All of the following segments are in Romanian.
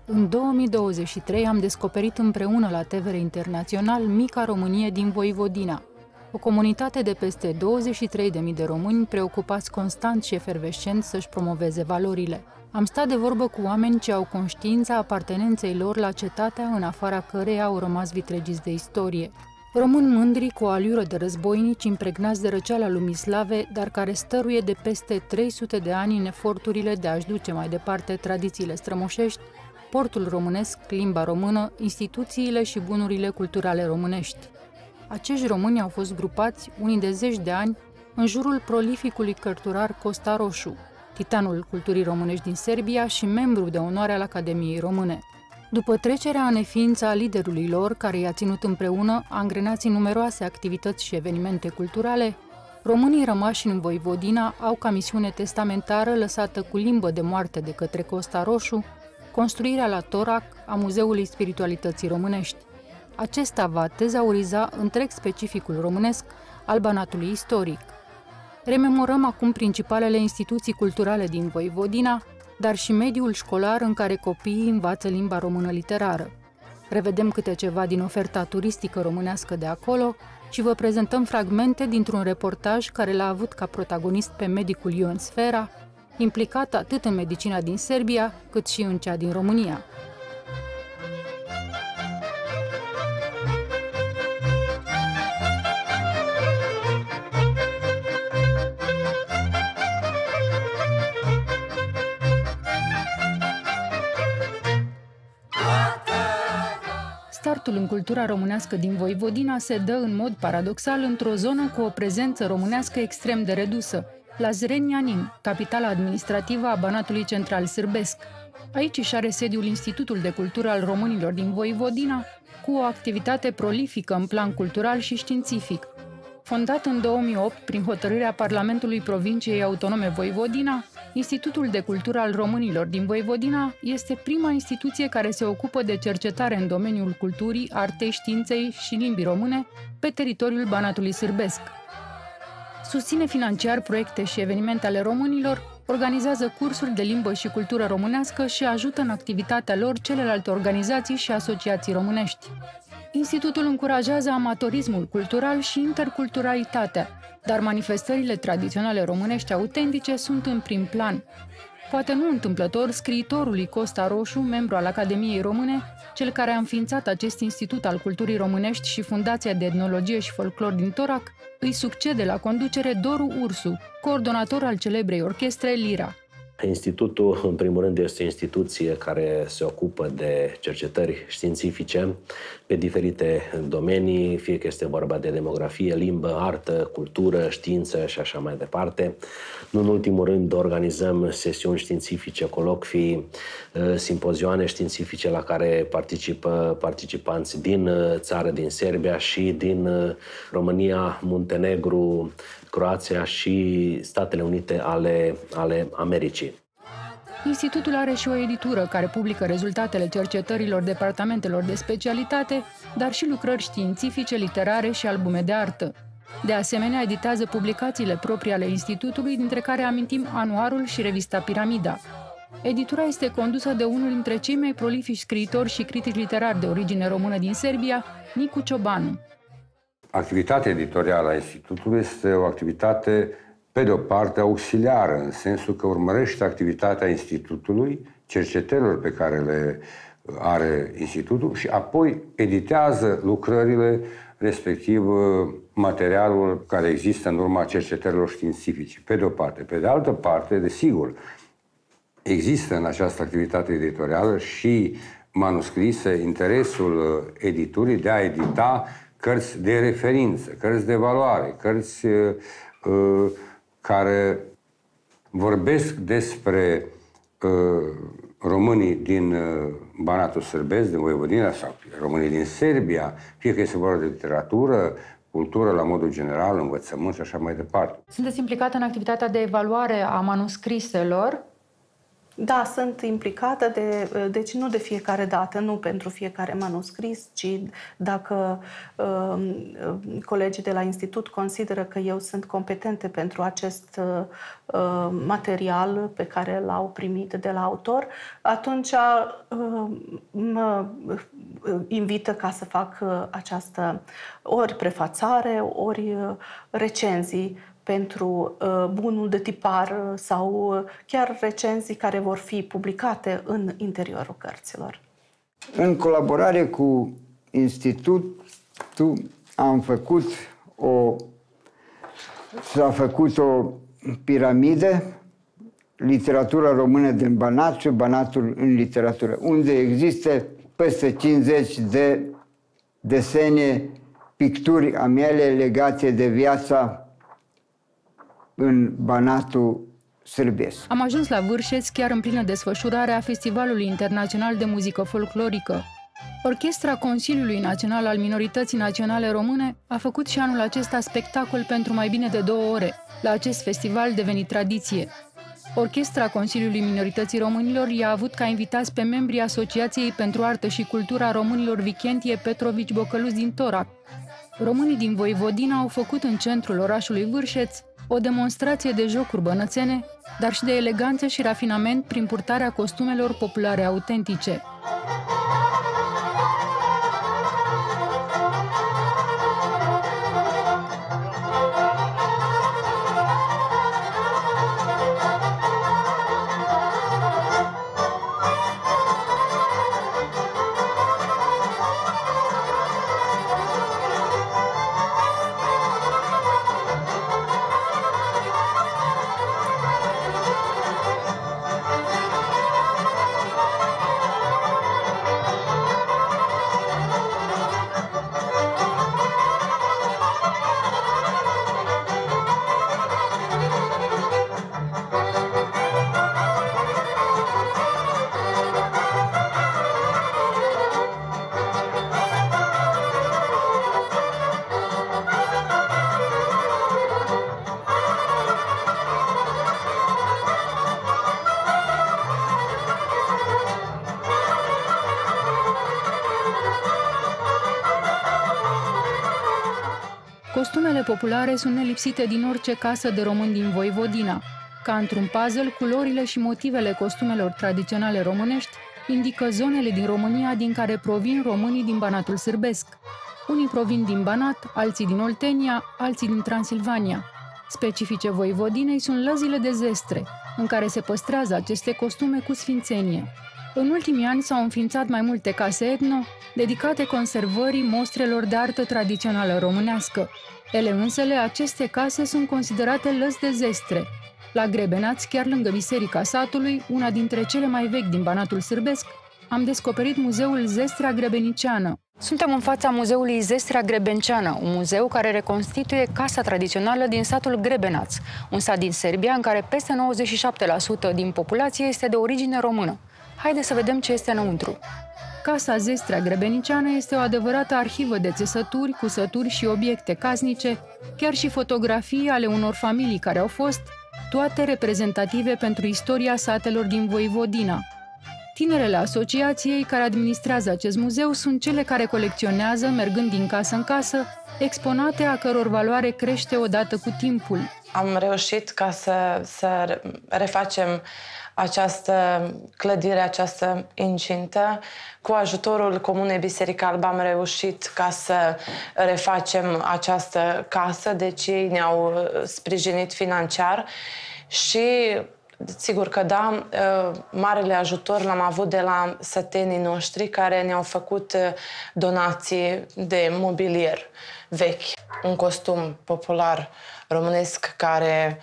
În 2023 am descoperit împreună la TVR Internațional mica Românie din Voivodina, o comunitate de peste 23.000 de români preocupați constant și efervescent să-și promoveze valorile. Am stat de vorbă cu oameni ce au conștiința apartenenței lor la cetatea în afara căreia au rămas vitregiți de istorie. Români mândri cu o aliură de războinici impregnați de răceala lumii slave, dar care stăruie de peste 300 de ani în eforturile de a-și duce mai departe tradițiile strămoșești, portul românesc, limba română, instituțiile și bunurile culturale românești. Acești români au fost grupați, unii de zeci de ani, în jurul prolificului cărturar Costa Roșu, titanul culturii românești din Serbia și membru de onoare al Academiei Române. După trecerea în neființă a liderului lor, care i-a ținut împreună, angrenați în numeroase activități și evenimente culturale, românii rămași în Voivodina au ca misiune testamentară lăsată cu limbă de moarte de către Costa Roșu, construirea la Torac a Muzeului Spiritualității Românești. Acesta va tezauriza întreg specificul românesc al Banatului istoric. Rememorăm acum principalele instituții culturale din Voivodina, dar și mediul școlar în care copiii învață limba română literară. Revedem câte ceva din oferta turistică românească de acolo și vă prezentăm fragmente dintr-un reportaj care l-a avut ca protagonist pe medicul Ion Sfera, implicat atât în medicina din Serbia, cât și în cea din România. Startul în cultura românească din Voivodina se dă în mod paradoxal într-o zonă cu o prezență românească extrem de redusă, la Zrenjanin, capitala administrativă a Banatului Central Sârbesc. Aici își are sediul Institutul de Cultură al Românilor din Voivodina, cu o activitate prolifică în plan cultural și științific. Fondat în 2008 prin hotărârea Parlamentului Provinciei Autonome Voivodina, Institutul de Cultură al Românilor din Voivodina este prima instituție care se ocupă de cercetare în domeniul culturii, artei, științei și limbii române pe teritoriul Banatului Sârbesc. Susține financiar proiecte și evenimente ale românilor, organizează cursuri de limbă și cultură românească și ajută în activitatea lor celelalte organizații și asociații românești. Institutul încurajează amatorismul cultural și interculturalitatea, dar manifestările tradiționale românești autentice sunt în prim plan. Poate nu întâmplător, scriitorului Costa Roșu, membru al Academiei Române, cel care a înființat acest Institut al Culturii Românești și Fundația de Etnologie și Folclor din Torac, îi succede la conducere Doru Ursu, coordonator al celebrei orchestre Lira. Institutul, în primul rând, este o instituție care se ocupă de cercetări științifice pe diferite domenii, fie că este vorba de demografie, limbă, artă, cultură, știință și așa mai departe. Nu în ultimul rând, organizăm sesiuni științifice, colocvii, simpozioane științifice la care participă participanți din țară, din Serbia și din România, Muntenegru, Croația și Statele Unite ale Americii. Institutul are și o editură care publică rezultatele cercetărilor departamentelor de specialitate, dar și lucrări științifice, literare și albume de artă. De asemenea, editează publicațiile proprii ale Institutului, dintre care amintim Anuarul și revista Piramida. Editura este condusă de unul dintre cei mai prolifici scriitori și critici literari de origine română din Serbia, Nicu Ciobanu. Activitatea editorială a Institutului este o activitate, pe de o parte, auxiliară, în sensul că urmărește activitatea Institutului, cercetărilor pe care le are Institutul și apoi editează lucrările, respectiv materialul care există în urma cercetărilor științifice, pe de o parte. Pe de altă parte, desigur, există în această activitate editorială și manuscrise interesul editurii de a edita cărți de referință, cărți de valoare, cărți care vorbesc despre românii din Banatul Sârbesc, din Voivodina, sau românii din Serbia, fie că este vorba de literatură, cultură la modul general, învățământ și așa mai departe. Sunteți implicat în activitatea de evaluare a manuscriselor Da, sunt implicată, deci nu de fiecare dată, nu pentru fiecare manuscris, ci dacă colegii de la institut consideră că eu sunt competentă pentru acest material pe care l-au primit de la autor, atunci mă invită ca să fac această ori prefațare, ori recenzii pentru bunul de tipar sau chiar recenzii care vor fi publicate în interiorul cărților. În colaborare cu institutul s-a făcut o piramidă, literatura română din Banat și Banatul în literatură, unde există peste 50 de desene, picturi a mele legate de viața în Banatul sârbesc. Am ajuns la Vârșeț chiar în plină desfășurare a Festivalului Internațional de Muzică Folclorică. Orchestra Consiliului Național al Minorității Naționale Române a făcut și anul acesta spectacol pentru mai bine de 2 ore, la acest festival devenit tradiție. Orchestra Consiliului Minorității Românilor i-a avut ca invitați pe membrii Asociației pentru Artă și Cultura Românilor Vichentie Petrovici Bocăluț din Torac. Românii din Voivodina au făcut în centrul orașului Vârșeț o demonstrație de jocuri bănățene, dar și de eleganță și rafinament prin purtarea costumelor populare autentice. Costumele populare sunt nelipsite din orice casă de români din Voivodina. Ca într-un puzzle, culorile și motivele costumelor tradiționale românești indică zonele din România din care provin românii din Banatul sârbesc. Unii provin din Banat, alții din Oltenia, alții din Transilvania. Specifice Voivodinei sunt lăzile de zestre, în care se păstrează aceste costume cu sfințenie. În ultimii ani s-au înființat mai multe case etno, dedicate conservării mostrelor de artă tradițională românească. Ele însele, aceste case, sunt considerate lăzi de zestre. La Grebenaț, chiar lângă Biserica Satului, una dintre cele mai vechi din Banatul sârbesc, am descoperit muzeul Zestrea Grebeniciană. Suntem în fața muzeului Zestrea Grebenceană, un muzeu care reconstituie casa tradițională din satul Grebenaț, un sat din Serbia în care peste 97% din populație este de origine română. Haideți să vedem ce este înăuntru. Casa Zestrea Grebeniciană este o adevărată arhivă de țesături, cusături și obiecte casnice, chiar și fotografii ale unor familii care au fost, toate reprezentative pentru istoria satelor din Voivodina. Tinerele asociației care administrează acest muzeu sunt cele care colecționează, mergând din casă în casă, exponate a căror valoare crește odată cu timpul. Am reușit ca să refacem această clădire, această incintă. Cu ajutorul Comunei Biserica Albă am reușit ca să refacem această casă, deci ei ne-au sprijinit financiar și sigur că da, marele ajutor l-am avut de la sătenii noștri care ne-au făcut donații de mobilier vechi. Un costum popular românesc care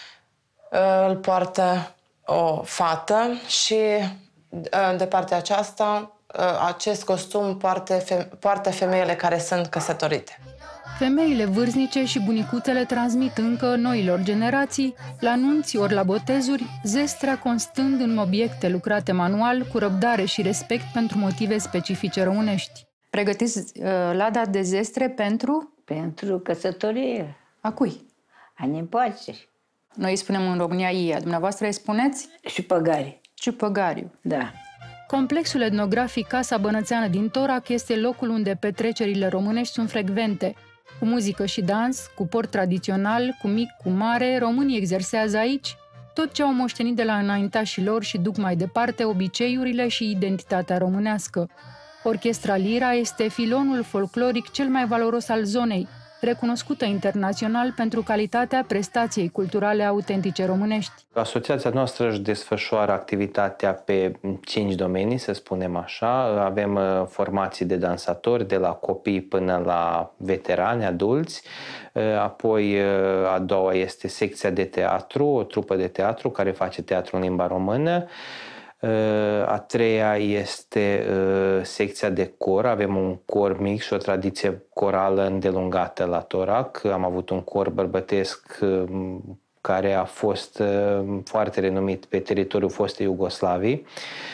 îl poartă o fată și de partea aceasta acest costum poartă femeile care sunt căsătorite. Femeile vârstnice și bunicuțele transmit încă noilor generații, la nunți ori la botezuri, zestrea constând în obiecte lucrate manual, cu răbdare și respect pentru motive specifice românești. Pregătiți lada de zestre pentru? Pentru căsătorie. A cui? A nepoților. Noi îi spunem în România Ia. Dumneavoastră îi spuneți? Șupăgari. Ciupăgariu. Da. Complexul etnografic Casa Bănățeană din Torac este locul unde petrecerile românești sunt frecvente. Cu muzică și dans, cu port tradițional, cu mic, cu mare, românii exersează aici tot ce au moștenit de la înaintașii lor și duc mai departe obiceiurile și identitatea românească. Orchestra Lira este filonul folcloric cel mai valoros al zonei, recunoscută internațional pentru calitatea prestației culturale autentice românești. Asociația noastră își desfășoară activitatea pe 5 domenii, să spunem așa. Avem formații de dansatori, de la copii până la veterani, adulți. Apoi, a doua este secția de teatru, o trupă de teatru care face teatru în limba română. A treia este secția de cor. Avem un cor mic și o tradiție corală îndelungată la Torac. Am avut un cor bărbătesc care a fost foarte renumit pe teritoriul fostei Iugoslavii.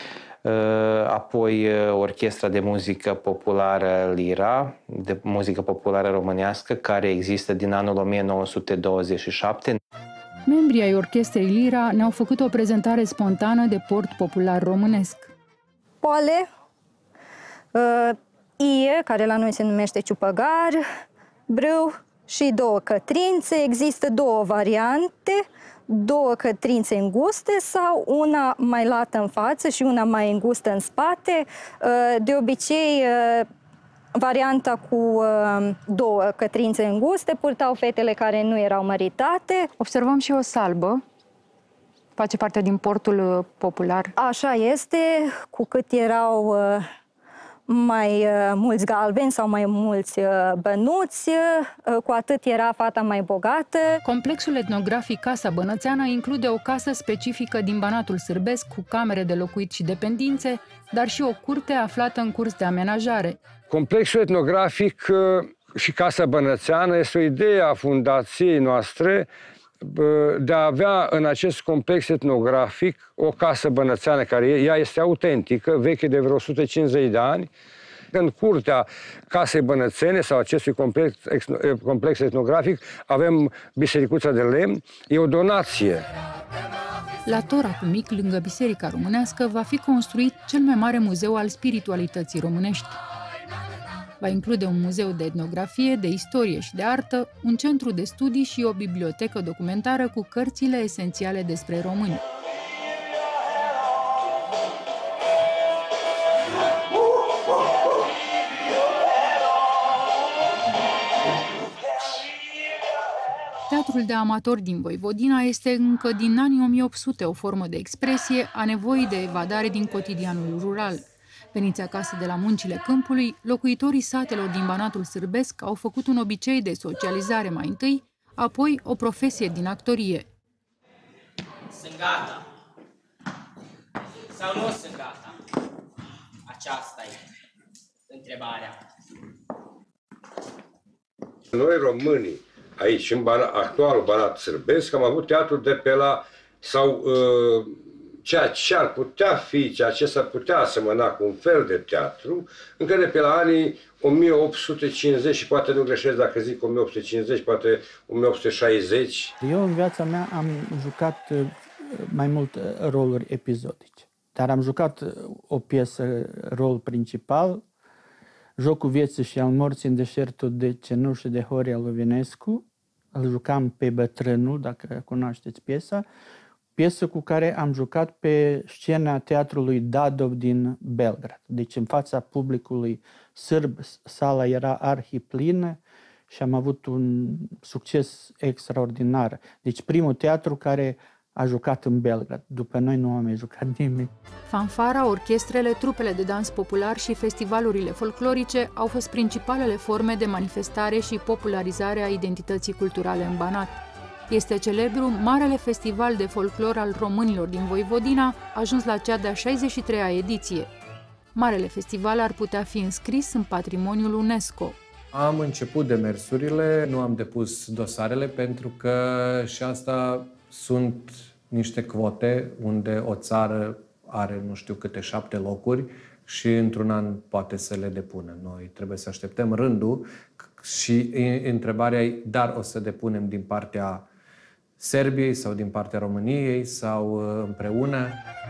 Apoi orchestra de muzică populară Lira, de muzică populară românească, care există din anul 1927. Membrii ai orchestrei Lira ne-au făcut o prezentare spontană de port popular românesc. Poale, ie, care la noi se numește ciupăgar, brâu și 2 cătrințe. Există 2 variante, 2 cătrințe înguste sau una mai lată în față și una mai îngustă în spate. De obicei, varianta cu 2 cătrințe înguste purtau fetele care nu erau măritate. Observăm și o salbă. Face parte din portul popular. Așa este, cu cât erau mai mulți galbeni sau mai mulți bănuți, cu atât era fata mai bogată. Complexul etnografic Casa Bănățeană include o casă specifică din Banatul Sârbesc cu camere de locuit și dependințe, dar și o curte aflată în curs de amenajare. Complexul etnografic și Casa Bănățeană este o idee a fundației noastre de a avea în acest complex etnografic o casă bănățeană care ea este autentică, veche de vreo 150 de ani. În curtea Casei Bănățene sau acestui complex etnografic avem bisericuța de lemn. E o donație. La Torac Mic, lângă Biserica Românească, va fi construit cel mai mare muzeu al spiritualității românești. Va include un muzeu de etnografie, de istorie și de artă, un centru de studii și o bibliotecă documentară cu cărțile esențiale despre români. Teatrul de amatori din Voivodina este încă din anii 1800 o formă de expresie a nevoii de evadare din cotidianul rural. Veniți acasă de la muncile câmpului, locuitorii satelor din Banatul Sârbesc au făcut un obicei de socializare mai întâi, apoi o profesie din actorie. Sunt gata. Sau nu sunt gata? Aceasta e întrebarea. Noi românii, aici, în actualul Banat Sârbesc, am avut teatru de pe la, sau ceea ce ar putea fi, ceea ce s-ar putea asemăna cu un fel de teatru, încă de pe la anii 1850, și poate nu greșesc dacă zic 1850, poate 1860. Eu în viața mea am jucat mai mult roluri episodice, dar am jucat o piesă, rol principal, Jocul vieții și al morții în deșertul de cenușă de Horia Lovinescu. Îl jucam pe bătrânul, dacă cunoașteți piesa, piesă cu care am jucat pe scena teatrului Dadov din Belgrad. Deci în fața publicului sârb, sala era arhiplină și am avut un succes extraordinar. Deci primul teatru care a jucat în Belgrad. După noi nu am mai jucat nimeni. Fanfara, orchestrele, trupele de dans popular și festivalurile folclorice au fost principalele forme de manifestare și popularizare a identității culturale în Banat. Este celebru Marele Festival de Folclor al Românilor din Voivodina, ajuns la cea de-a 63-a ediție. Marele Festival ar putea fi înscris în patrimoniul UNESCO. Am început demersurile, nu am depus dosarele pentru că și asta sunt niște quote unde o țară are nu știu câte 7 locuri și într-un an poate să le depună. Noi trebuie să așteptăm rândul și întrebarea e, dar o să depunem din partea Serbiei sau din partea României sau împreună.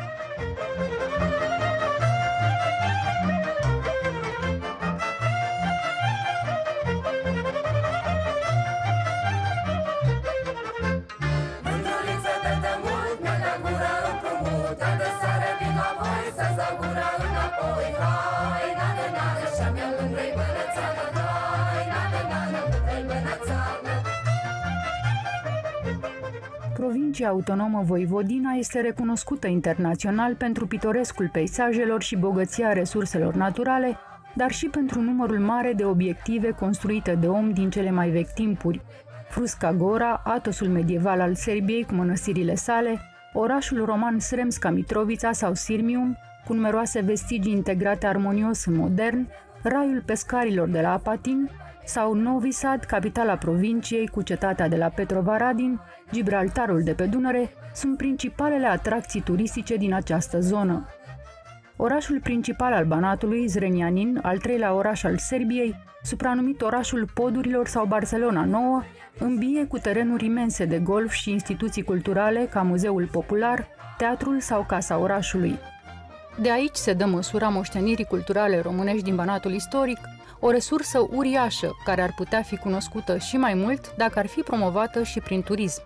Provincia autonomă Voivodina este recunoscută internațional pentru pitorescul peisajelor și bogăția resurselor naturale, dar și pentru numărul mare de obiective construite de om din cele mai vechi timpuri. Fruška Gora, atosul medieval al Serbiei cu mănăstirile sale, orașul roman Sremska Mitrovica sau Sirmium, cu numeroase vestigii integrate armonios în modern, raiul pescarilor de la Apatin, sau Novi Sad, capitala provinciei, cu cetatea de la Petrovaradin, Gibraltarul de pe Dunăre, sunt principalele atracții turistice din această zonă. Orașul principal al Banatului, Zrenjanin, al treilea oraș al Serbiei, supranumit orașul Podurilor sau Barcelona Nouă, îmbie cu terenuri imense de golf și instituții culturale ca Muzeul Popular, Teatrul sau Casa Orașului. De aici se dă măsura moștenirii culturale românești din Banatul istoric, o resursă uriașă care ar putea fi cunoscută și mai mult dacă ar fi promovată și prin turism.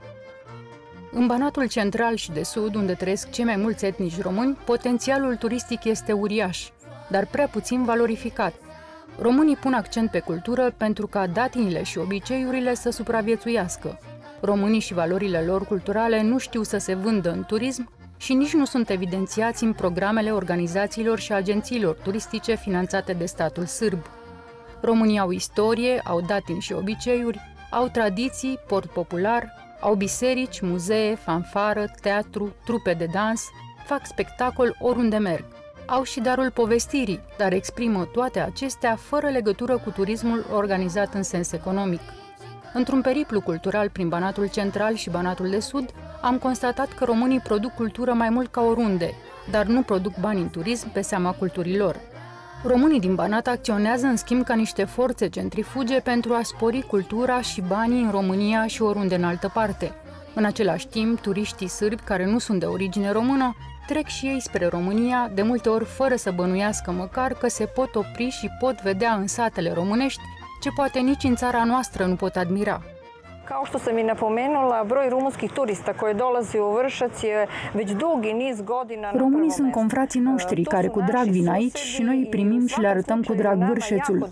În Banatul central și de sud, unde trăiesc cei mai mulți etnici români, potențialul turistic este uriaș, dar prea puțin valorificat. Românii pun accent pe cultură pentru ca datinile și obiceiurile să supraviețuiască. Românii și valorile lor culturale nu știu să se vândă în turism și nici nu sunt evidențiați în programele organizațiilor și agențiilor turistice finanțate de statul sârb. Românii au istorie, au datini și obiceiuri, au tradiții, port popular, au biserici, muzee, fanfară, teatru, trupe de dans, fac spectacol oriunde merg. Au și darul povestirii, dar exprimă toate acestea fără legătură cu turismul organizat în sens economic. Într-un periplu cultural prin Banatul central și Banatul de sud, am constatat că românii produc cultură mai mult ca oriunde, dar nu produc bani în turism pe seama culturii lor. Românii din Banat acționează în schimb ca niște forțe centrifuge pentru a spori cultura și banii în România și oriunde în altă parte. În același timp, turiștii sârbi care nu sunt de origine română trec și ei spre România, de multe ori fără să bănuiască măcar că se pot opri și pot vedea în satele românești ce poate nici în țara noastră nu pot admira. Kao što sam i napomenula, broj rumunskih turista koji dolazi u Vršac je već dugi niz godina. Românii sunt confrații noștri care cu drag vin aici și noi îi primim și le arătăm cu drag Vršețul.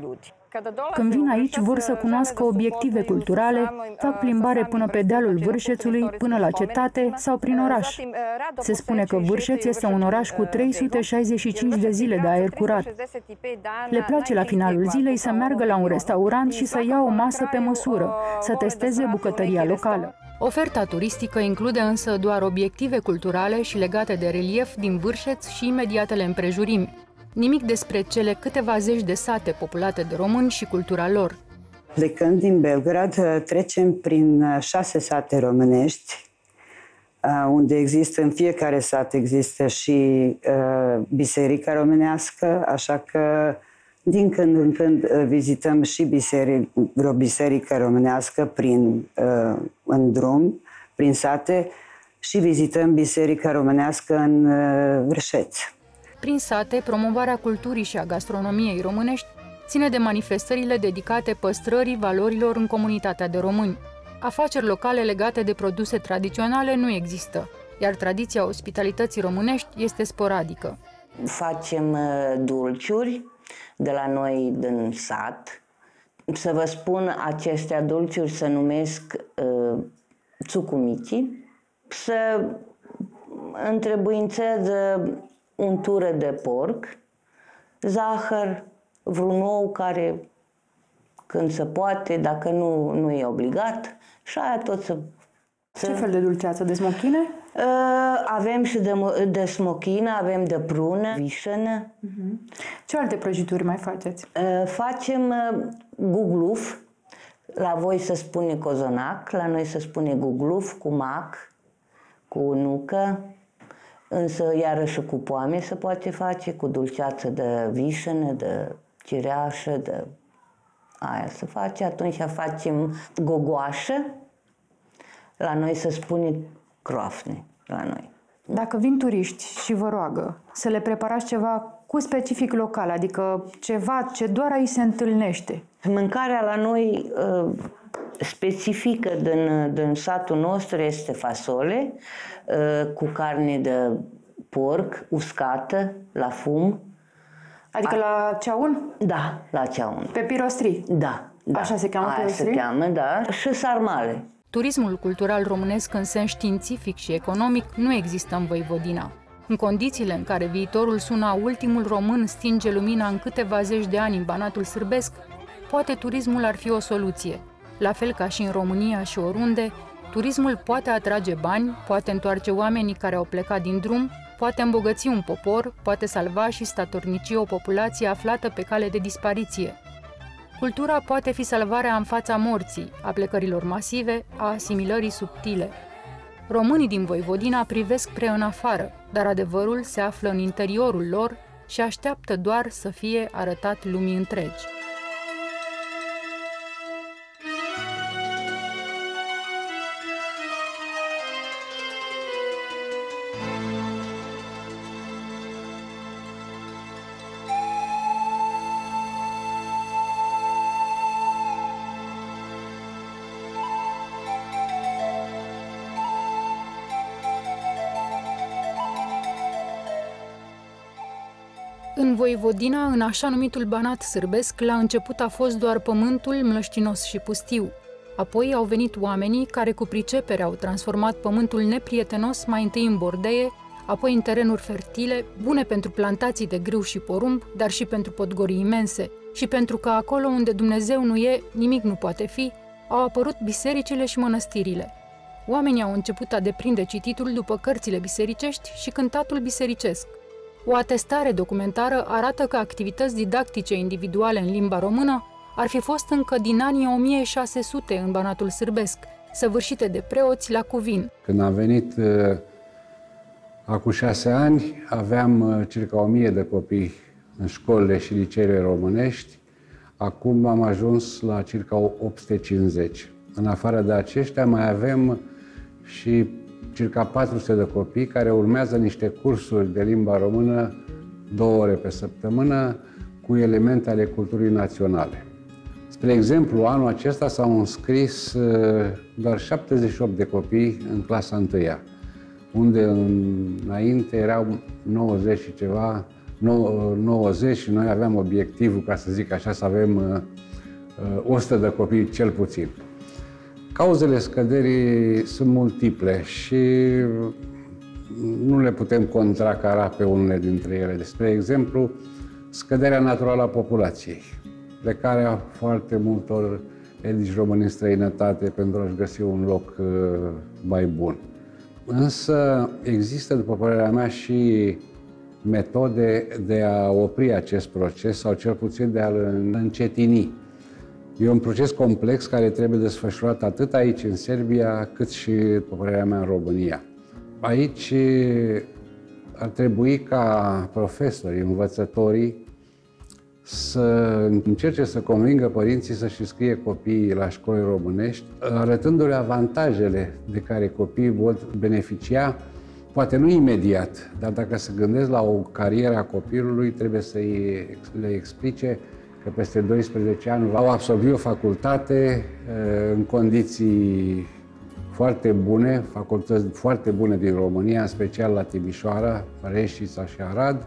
Când vin aici, vor să cunoască obiective culturale, fac plimbare până pe dealul Vršețului, până la cetate sau prin oraș. Se spune că Vršeț este un oraș cu 365 de zile de aer curat. Le place la finalul zilei să meargă la un restaurant și să ia o masă pe măsură, să testeze bucătăria locală. Oferta turistică include însă doar obiective culturale și legate de relief din Vršeț și imediatele împrejurimi. Nimic despre cele câteva zeci de sate populate de români și cultura lor. Plecând din Belgrad, trecem prin 6 sate românești, unde există, în fiecare sat există și biserica românească, așa că din când în când vizităm și vreo biserică românească în drum, prin sate, și vizităm biserica românească în Vršeț. Prin sate, promovarea culturii și a gastronomiei românești ține de manifestările dedicate păstrării valorilor în comunitatea de români. Afaceri locale legate de produse tradiționale nu există, iar tradiția ospitalității românești este sporadică. Facem dulciuri de la noi din sat. Să vă spun, acestea dulciuri se numesc țucumici. Să întrebuințează untură de porc, zahăr, vreun ou care când se poate, dacă nu e obligat, și aia tot să... Ce fel de dulceață? De smochine? Avem și de smochină, avem de prună, vișănă. Ce alte prăjituri mai faceți? Facem gugluf, la voi se spune cozonac, la noi se spune gugluf cu mac, cu nucă. Însă iarăși cu poame se poate face, cu dulceață de vișănă, de cireașă, de aia se face. Atunci facem gogoașă, La noi se spune croafne, la noi. Dacă vin turiști și vă roagă să le preparați ceva cu specific local, adică ceva ce doar aici se întâlnește. Mâncarea la noi specifică din satul nostru este fasole cu carne de porc uscată la fum. Adică la ceaun? Da, la ceaun. Pe pirostri? Da. Așa se cheamă pirostri? Aia se cheamă, da. Și sarmale. Turismul cultural românesc în sens științific și economic nu există în Voivodina. În condițiile în care viitorul sună ultimul român stinge lumina în câteva zeci de ani în Banatul sârbesc, poate turismul ar fi o soluție. La fel ca și în România și oriunde, turismul poate atrage bani, poate întoarce oamenii care au plecat din drum, poate îmbogăți un popor, poate salva și statornici o populație aflată pe cale de dispariție. Cultura poate fi salvarea în fața morții, a plecărilor masive, a asimilării subtile. Românii din Voivodina privesc în afară, dar adevărul se află în interiorul lor și așteaptă doar să fie arătat lumii întregi. În Voivodina, în așa numitul Banat sârbesc, la început a fost doar pământul mlăștinos și pustiu. Apoi au venit oamenii care cu pricepere au transformat pământul neprietenos mai întâi în bordeie, apoi în terenuri fertile, bune pentru plantații de grâu și porumb, dar și pentru podgorii imense. Și pentru că acolo unde Dumnezeu nu e, nimic nu poate fi, au apărut bisericile și mănăstirile. Oamenii au început a deprinde cititul după cărțile bisericești și cântatul bisericesc. O atestare documentară arată că activități didactice individuale în limba română ar fi fost încă din anii 1600 în Banatul sârbesc, săvârșite de preoți la cuvin. Când am venit acum 6 ani, aveam circa 1000 de copii în școlile și liceele românești. Acum am ajuns la circa 850. În afară de aceștia mai avem și circa 400 de copii care urmează niște cursuri de limba română 2 ore pe săptămână cu elemente ale culturii naționale. Spre exemplu, anul acesta s-au înscris doar 78 de copii în clasa 1-a, unde înainte erau 90 și ceva, 90 și noi aveam obiectivul, ca să zic așa, să avem 100 de copii cel puțin. Cauzele scăderii sunt multiple și nu le putem contracara pe unele dintre ele. Despre exemplu, scăderea naturală a populației, plecarea foarte multor etnici români în străinătate pentru a-și găsi un loc mai bun. Însă există, după părerea mea, și metode de a opri acest proces sau cel puțin de a-l încetini. E un proces complex care trebuie desfășurat atât aici, în Serbia, cât și, după părerea mea, în România. Aici ar trebui ca profesorii, învățătorii, să încerce să convingă părinții să-și înscrie copiii la școli românești, arătându-le avantajele de care copiii pot beneficia, poate nu imediat, dar dacă se gândesc la o carieră a copilului, trebuie să le explice că peste 12 ani au absolvit o facultate în condiții foarte bune, facultăți foarte bune din România, în special la Timișoara, Reșița și Arad,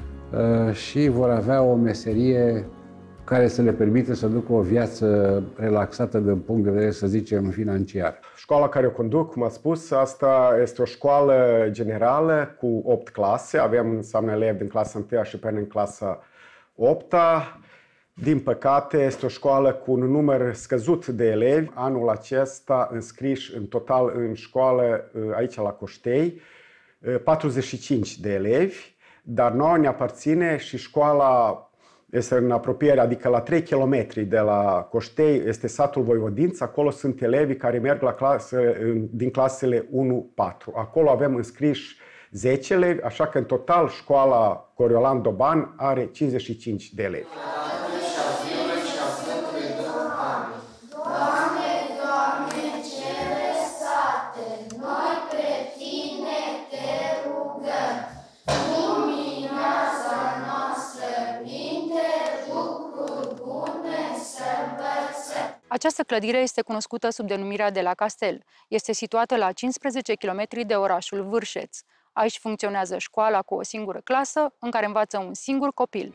și vor avea o meserie care să le permită să ducă o viață relaxată din punct de vedere, să zicem, financiar. Școala care o conduc, cum a spus, asta este o școală generală cu 8 clase. Avem, înseamnă, elevi din clasa 1 și până în clasa 8-a. Din păcate, este o școală cu un număr scăzut de elevi. Anul acesta înscriși în total în școală, aici la Coștei, 45 de elevi, dar nouă ne aparține și școala este în apropiere, adică la 3 km de la Coștei, este satul Voivodința. Acolo sunt elevii care merg la din clasele 1-4. Acolo avem înscriși 10 elevi, așa că în total școala Coriolan Doban are 55 de elevi. Doamne, Doamne, cele sate. Această clădire este cunoscută sub denumirea de la Castel. Este situată la 15 km de orașul Vârșeț. Aici funcționează școala cu o singură clasă, în care învață un singur copil.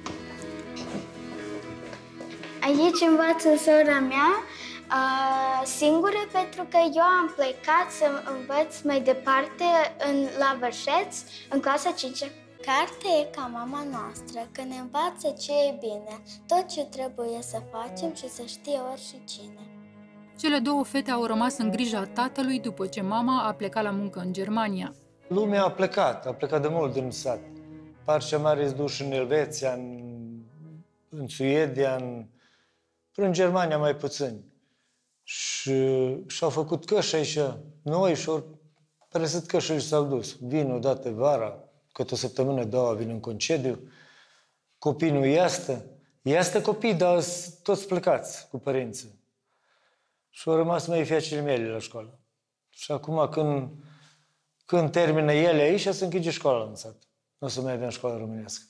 Aici învață sora mea singură, pentru că eu am plecat să învăț mai departe la Vârșeț, în clasa 5-a. Cartea e ca mama noastră, că ne învață ce e bine, tot ce trebuie să facem și să știe oricine. Cele două fete au rămas în grija tatălui după ce mama a plecat la muncă în Germania. Lumea a plecat de mult din sat. Parcea mare se duce în Elveția, în Suedia, în Germania mai puțin. Și-au făcut căși aici noi și-au părăsit cășile și s-au dus. Vin odată vara, câte o săptămână, două, vin în concediu. Copiii nu este copii, dar toți plecați cu părinții. Și au rămas mai fiacele mele la școală. Și acum când termină ele aici, se închide școala în sat. Nu o să mai avem școală românească.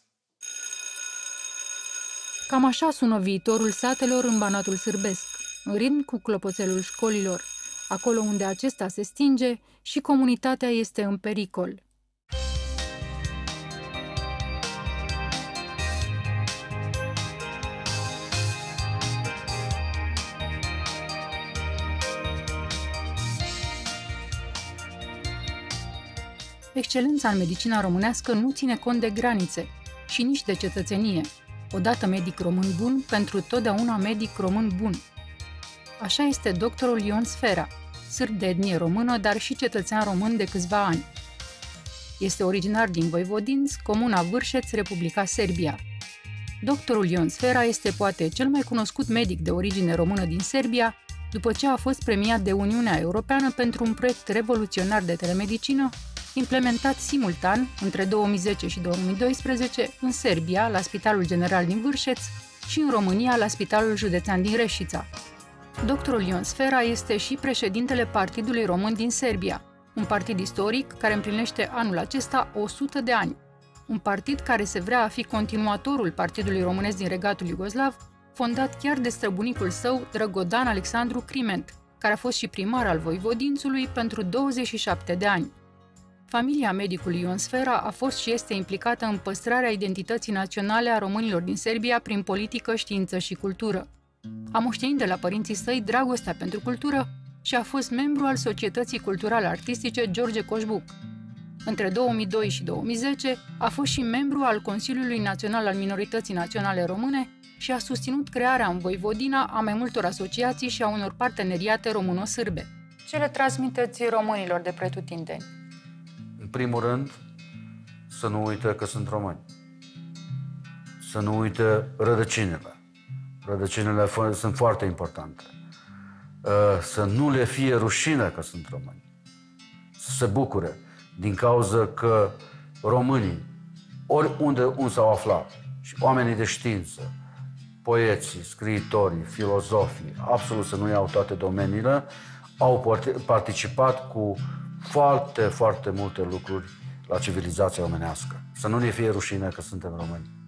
Cam așa sună viitorul satelor în Banatul Sârbesc, în ritm cu clopoțelul școlilor, acolo unde acesta se stinge și comunitatea este în pericol. Excelența în medicina românească nu ține cont de granițe și nici de cetățenie. Odată medic român bun, pentru totdeauna medic român bun. Așa este doctorul Ion Sfera, sârb de etnie română, dar și cetățean român de câțiva ani. Este originar din Voivodinț, comuna Vârșeț, Republica Serbia. Doctorul Ion Sfera este poate cel mai cunoscut medic de origine română din Serbia, după ce a fost premiat de Uniunea Europeană pentru un proiect revoluționar de telemedicină, implementat simultan între 2010 și 2012 în Serbia, la Spitalul General din Vârșeț, și în România, la Spitalul Județean din Reșița. Doctorul Ion Sfera este și președintele Partidului Român din Serbia, un partid istoric care împlinește anul acesta 100 de ani. Un partid care se vrea a fi continuatorul Partidului Românesc din Regatul Iugoslav, fondat chiar de străbunicul său, Drăgodan Alexandru Criment, care a fost și primar al Voivodințului pentru 27 de ani. Familia medicului Ion Sfera a fost și este implicată în păstrarea identității naționale a românilor din Serbia prin politică, știință și cultură. A moștenit de la părinții săi dragostea pentru cultură și a fost membru al Societății Culturale Artistice George Coșbuc. Între 2002 și 2010 a fost și membru al Consiliului Național al Minorității Naționale Române și a susținut crearea în Voivodina a mai multor asociații și a unor parteneriate româno-sârbe. Ce le transmiteți românilor de pretutindeni? În primul rând, să nu uită că sunt români. Să nu uită rădăcinile. Rădăcinile sunt foarte importante. Să nu le fie rușine că sunt români. Să se bucure din cauza că românii, oriunde s-au aflat, și oamenii de știință, poeții, scriitorii, filozofii, absolut să nu iau toate domeniile, au participat cu foarte, foarte multe lucruri la civilizația omenească. Să nu ne fie rușine că suntem români.